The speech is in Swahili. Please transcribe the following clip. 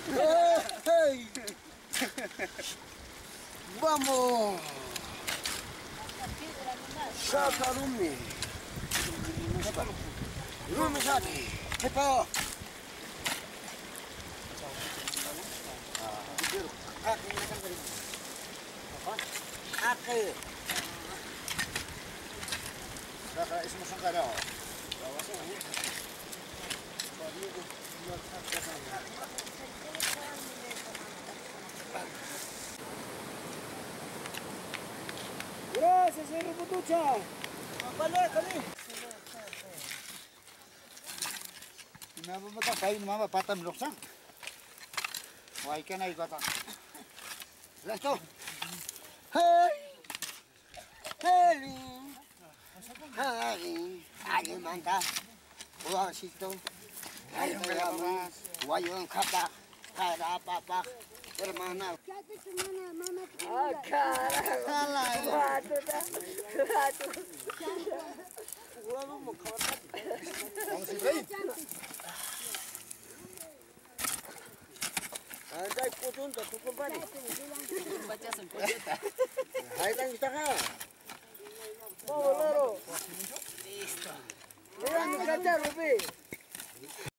Hey. Vamos. Saca Rumi. Rumi sabe. Cepat. Akhir. Kakak ismu Sangkara. Gracias, señor Putucha. Balik kali. Kenapa mata kain mama patam loksa? Wah ikan air kata. Let's go. Hey, hey, hey, ayo mantap. Wah situ. Ayo mas. Wayang kata. Ada apa-apa. Hermana. Jatuh kemana, mama? Salah. Waduh dah, waduh. Gua mau kawan. Kamu sih baik. Ada ikutun tak cukup banyak. Baca sempurna. Hai tang kita kan. Oh, loro. Listo. Mira, mi cacha, Rubi.